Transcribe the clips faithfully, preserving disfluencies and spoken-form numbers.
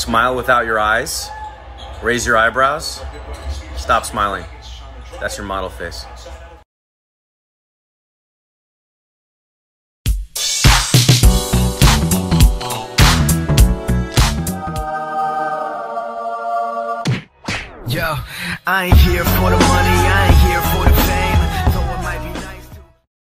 Smile without your eyes. Raise your eyebrows. Stop smiling. That's your model face. Yo, I ain't here for the money, I ain't here for the fame, though it might be nice to...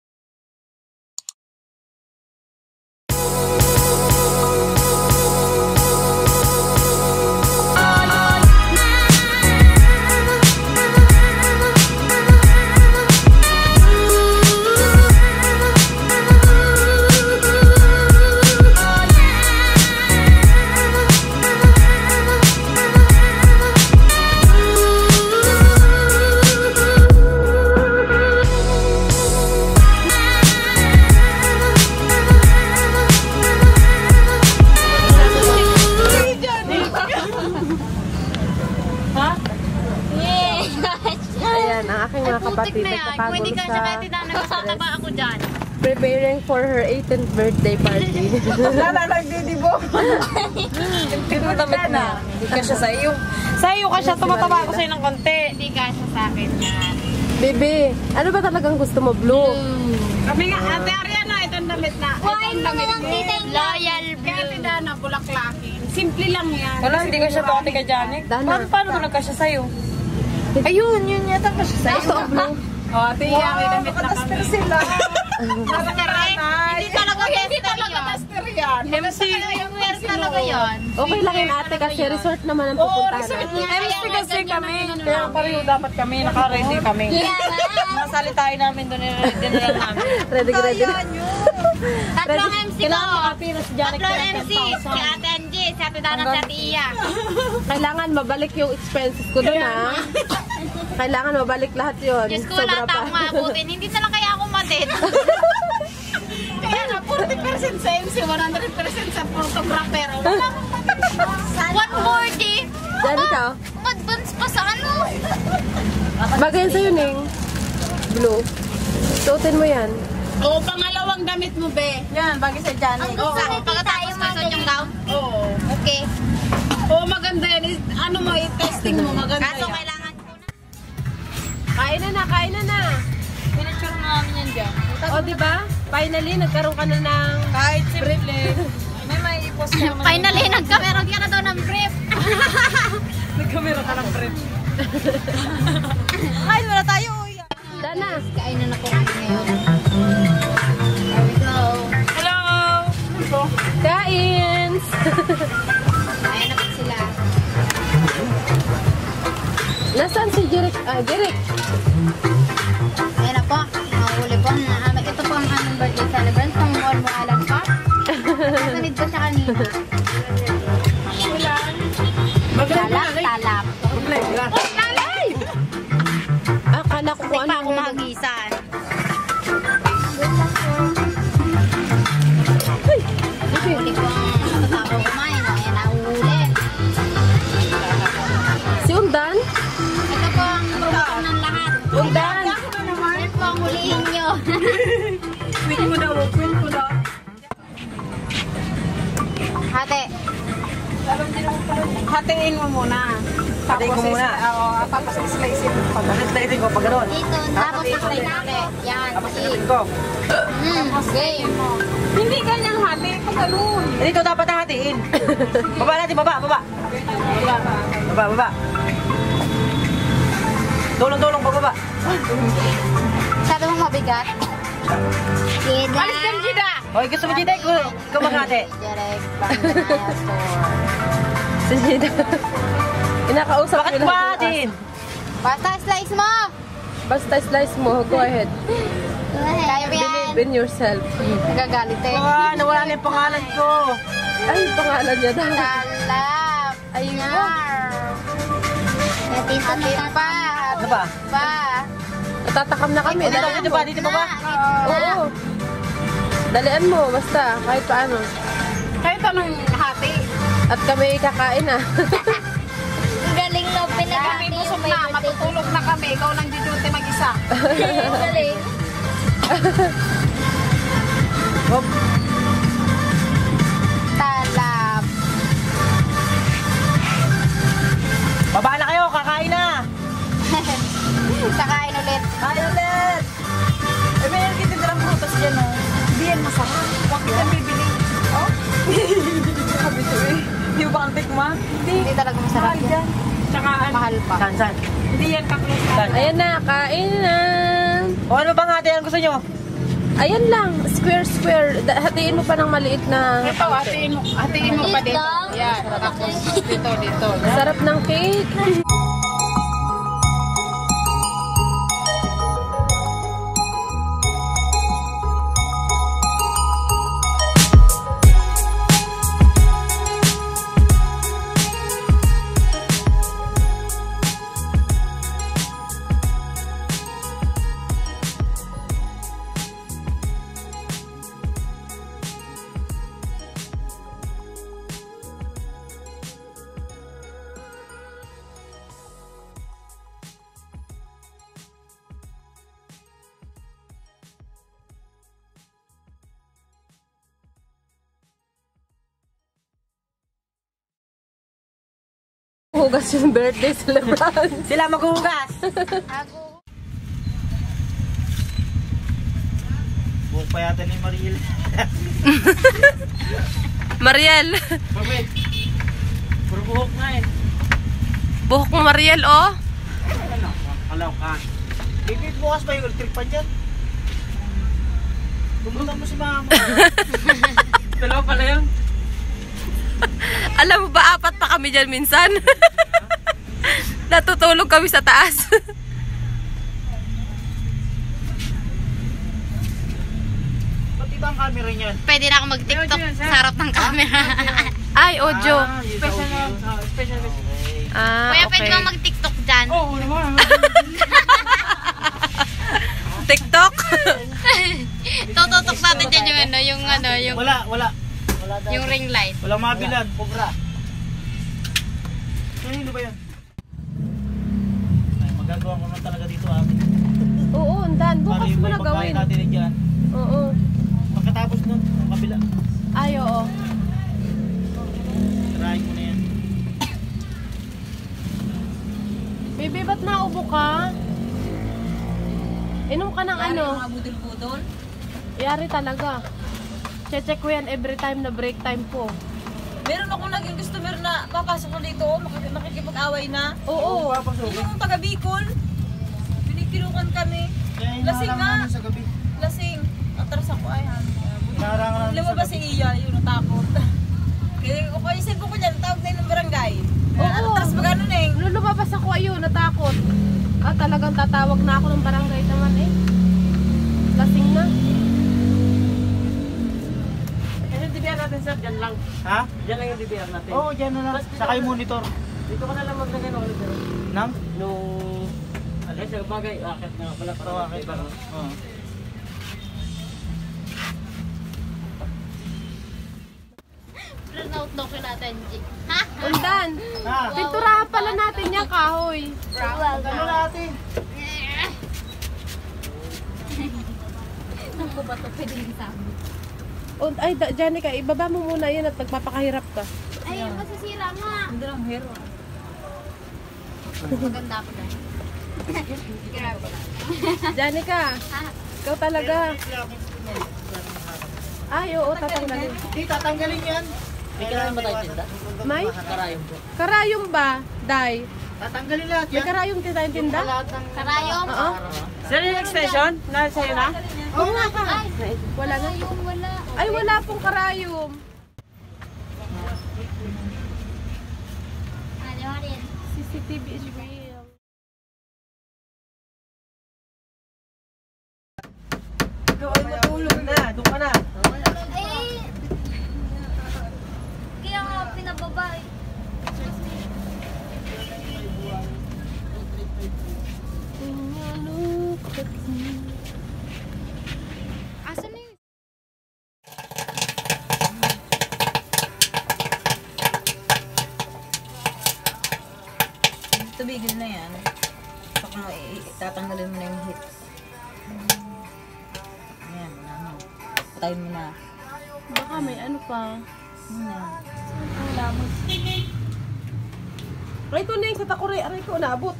Kapatid, nagkakagulo sa ako dyan. Preparing for her eighteenth birthday party. Wala nagdidibo. Tumatama na. Hindi ka siya sa iyo. Sa iyo ka siya, tumataba ako sa'yo ng konti. Hindi ka siya sa akin yan. Bebe, ano ba talagang gusto mo? Blue? Kami nga, Ate Ariana, itong damit na. Why mo ang titeng loyal blue? Kaya Ate Dana, bulaklakin. Simple lang yan. Wala, hindi ka siya bakit ka Janet. Dana. Paano ko nagkasya sa'yo? Ayun, yun yata ka siya sa'yo. Gusto ko blue. O, Ate Iya, may damit na kami. Sila. Hindi talaga hindi talaga Master yan. M C. Yung wear talaga yun. Okay lang yun ate kasi resort naman ang pupuntahan. M C kasi kami. Kaya pareho dapat kami, naka-ready kami. Nasali tayo namin doon, ready na lang namin. Ready, ready. Tatlong M C ko. Kailangan makapira si Janet. Tatlong M C. Si Ate Angie, si Ate Dana, si Ate Iya. Kailangan mabalik yung expenses ko doon ha. Kailangan mabalik lahat yun. Diyos ko, wala pa. akong maabutin. Hindi na lang kaya ako matid. Kaya na, forty percent sa M C, one hundred percent sa photographer. Wala akong matid. one forty. Diyan ikaw. Advance pa sa ano? Bagay sa'yo, Ning. Blue. Suotin mo yan. Oo, pangalawang damit mo, be. Yan, bagay sa Janet. Ang gusto ko pagkatapos mason yung gown. Oo. Okay. Oo, maganda yan. I- Ano mo, i-testing mo, maganda Kaso yan. kailangan ko na. Kain na na, kain na na. Pinicture na namin yan dyan. O, di ba? Finally, nagkaroon ka na ng... Kahit simple. May may i-post ka naman. Finally, nagkameron ka na daw ng brief. Nagkamera ka ng prep. Kain muna tayo. Dana. Kainan na po kami ngayon. Here we go. Hello! Kains! Kain na po sila. Nasaan si Jeric? Ah, Jeric. Ayan na po. Mahuli po. ang- Ito po ang aming birthday celebrant. Kung all mo alam pa. Nasunod ko siya kanina. Talap, talap. Lalay! Akala ko kung Hindi pa ano. ako mahagisan. Huli po ang kasama kumain. Ayan, nahuhuli. Si Undan? Ito po ang promotion ng lahat. Undan! Ayan po ang hulihin nyo. Quit mo daw, quit mo daw. Hati. Hatiin mo muna. Hatiin ko muna. Oo, tapos i-slice mo pa. Slice ko pag gano'n. Dito, tapos sakay natin. Yan, sige. Ko. Mm, game. Hindi ganyang hati, pag ganun. Dito dapat hatiin. Baba natin, baba, baba. Baba, baba. Tulong-tulong pa baba. Sabi mo mabigat? Gida. Alis kang Gida! Hoy, gusto mo dito, ikaw maghati. Direct Bangladesh store. Si Jida. Inakausap Bakit ko ba lahat. hatiin? Basta slice mo! Basta slice mo, go ahead. Kaya mo yan. Believe in yourself. Nagagalit eh. Ah, nawala na yung pangalan ko. Ay, pangalan niya daw. Talap. Ayun. Yar. Natin Atin pa. Ano ba? Pa. Natatakam na kami. Dito, Dalian dito mo. ba? Dito ba ba? Oo. Dalian mo, basta. Kahit paano. Kahit anong hati. At kami kakain na. Ang galing no, Kami pinaghati busog yung may na, birthday. matutulog na kami. Ikaw lang di-duty mag-isa. Ang galing. Hop. Talap. ma? Hindi. Hindi talaga masarap yan. Tsaka ano? Mahal pa. San, san? Hindi yan kaklusan. Ayan na, kain na. O ano bang ate ang gusto nyo? Ayan lang, square square. Da- Hatiin mo pa ng maliit na. Ito, hatiin mo, hatiin mo pa dito. Yan, tapos dito, dito. Sarap ng cake. Hugas yung birthday celebrant. Sila maghuhugas. Ako. Buhok pa yata ni Mariel. Mariel. Bakit? Puro buhok nga eh. Buhok mo Mariel, oh. Ano? Kalaw ka. Bibig bukas pa yung electric pan dyan. Tumutan mo si mama. Dalawa pala yun. Alam mo ba, apat pa kami dyan minsan. Natutulog kami sa taas. Ba't iba ang camera niyan? Pwede na ako mag-tiktok sa harap ng camera. Ay, audio. Ah, yun sa audio. Special. Ah, Kuya, pwede okay. ba mag-tiktok dyan? Oo naman. TikTok? Tututok natin dyan yung ano, yung ano, yung, Wala, wala. Wala daw. yung ring light. Walang mabilan. Cobra. Kanino ba yan? Ay, magagawa ko na talaga dito amin. Oo, andan. Bukas mo na gawin. natin dyan. Oo. Pagkatapos nun, ang kabila. Ay, oo. Tirahin ko na yan. Baby, ba't naubo ka? Inom ka ng ano? Mga budol-budol. Yari talaga. Che-check ko yan every time na break time po. Meron ako naging customer na papasok ko dito, makik- makikipag-away na. Oo. Yung taga Bicol, pinikilukan kami. Kaya Lasing hinaharang nga. namin sa gabi. Lasing. Atras ako ay han. Hinaharang namin sa Lumabas si gabi. Iya, yun natakot. Kaya ako yung cellphone ko dyan, tawag na yun ng barangay. Oo. Atras ba gano'n eh? Nung lumabas ako, ayun, natakot. Ah, talagang tatawag na ako ng barangay naman eh. Lasing na. Yung D V R natin sir, dyan lang. Ha? Dyan lang yung D V R natin. Oo, dyan na lang. Saka yung monitor. Dito ka na lang maglagay ng ulit. Nang? Nung... Alay, sa bagay, akit na pala. Ito, akit ba? Oo. Print out daw kay natin, G. Ha? Undan. Ha? Pinturahan pala natin yung kahoy. Ano natin? Saan ko ba ito pwede rin sa amin? Und, ay, da, Janica, ibaba mo muna yan at magpapakahirap ka. Ay, masisira nga. Hindi lang hero. Maganda ako dahil. Grabe. Janica, ikaw talaga. Ay, oo, tatanggalin. Hindi, tatanggalin yan. May karayong ba tayo tinda? May? Karayong po. Karayom ba, Day? Tatanggalin lahat May yan. karayom din tayong tinda? Lahat ng... Karayom? Oo. Sir, yung extension? Na sa'yo na? Oo nga ka. Ay, Wala na. karayom wala. Ay, wala pong karayom. Ano rin? C C T V is real. Ikaw ay matulog na. Doon ka na. Ay! Kaya nga pinababa eh. Asan na yun? Tumigil na yan. Baka mo, tatanggalin mo na yung hits. Ayan, wala na. Patayin mo na. Baka may ano pa. Yun na. Ang lamos. Right ko na yung sa takore. Aray ko, naabot.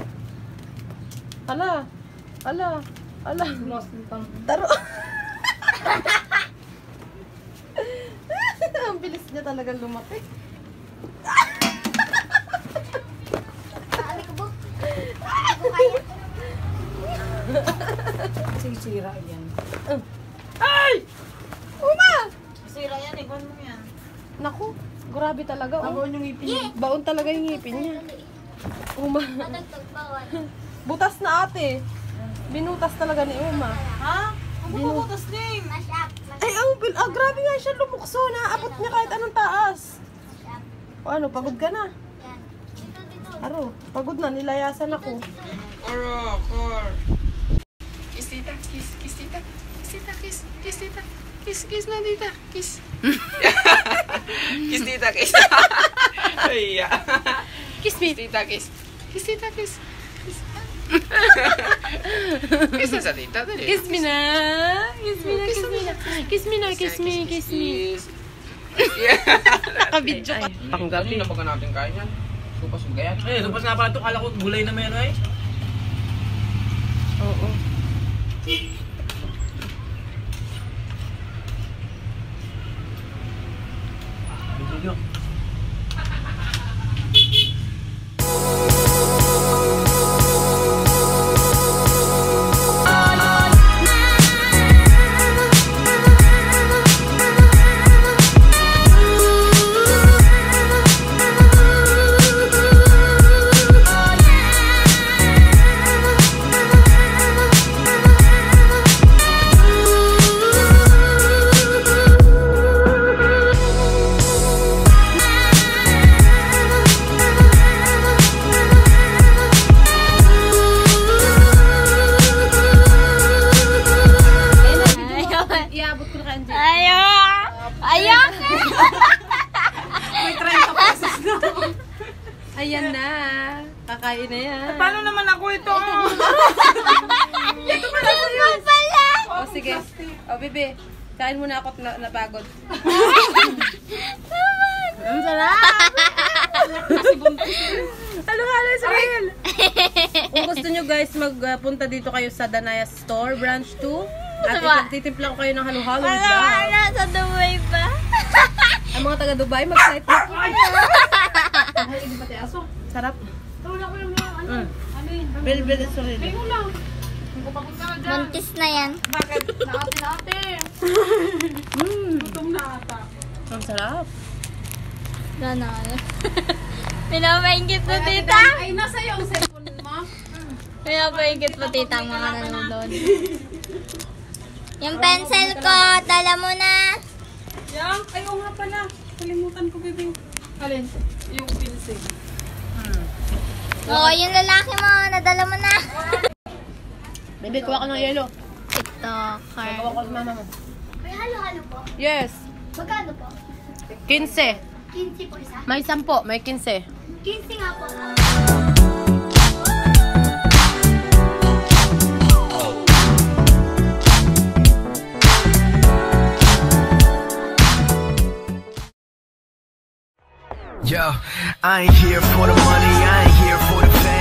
Ala. Ala. Ala. Taro. Ang bilis niya talagang lumapit. Sira yan. Ay! Uma! Sira yan, ikon mo yan. Naku, grabe talaga. Oh. Bagoon yung ngipin niya. Baon talaga yung ngipin niya. Uma. Matagtag bawal. Butas na ate. Binutas talaga ni Uma. Ha? Ang bubutas din. Masyap. Ay, ang bil- ah, grabe nga siya lumukso. Naabot niya kahit anong taas. O ano, pagod ka na? Yan. Dito, dito. Aro, pagod na. Nilayasan ako. Oro, kor. Kiss tita, kiss, kiss tita. Kiss tita, kiss, kiss tita. Kiss, kiss na tita, kiss. Kiss tita, kiss. Iya. Kiss me. Tita, kiss. Kiss tita, kiss. Kiss. Kiss na sa tita, dali. Kiss me na. Kiss me na, kiss me na. Kiss me na, kiss me, kiss me. Nakabidyo ka. Panggabi. Hindi na pagka natin kaya yan. Supas mo ganyan. Eh, lupas nga pala ito. Kala ko gulay na meron eh. Oo. Video. Iabot ko na kay Angie. Ayak! Ayak! Ayan na. Kakain na yan. Paano naman ako ito? Ito pala! O sige. O bebe. Kain muna ako at na napagod. Ang sarap! Halo-halo Israel! Kung gusto nyo guys, magpunta dito kayo sa Danaya Store, Branch two. At Diba? ititimpla ko kayo ng halo-halo with Wala, love. wala, sa Dubai pa. Ang mga taga Dubai, mag-site na. Sarap. Mm. Bilbil Israel. Mantis na yan. Ang sarap. Ganon. Pinapaingit po tita. Ay, nasa iyo ang cellphone mo. Pinapaingit po tita ang mga nanonood. Yung pencil ko, dala mo na. Yang, ayaw nga pala. Kalimutan ko, bibing. Alin? Yung pinsig. Oo, yung lalaki mo, nadala mo na. Bebe, kuha ko ng yelo. Ito, car. Gawa ko sa mama mo. May halo-halo po. Yes. Magkano po? quince. quince po isa. May sampo, may quince. quince nga po. Yo, I ain't here for the money, I ain't here for the fame.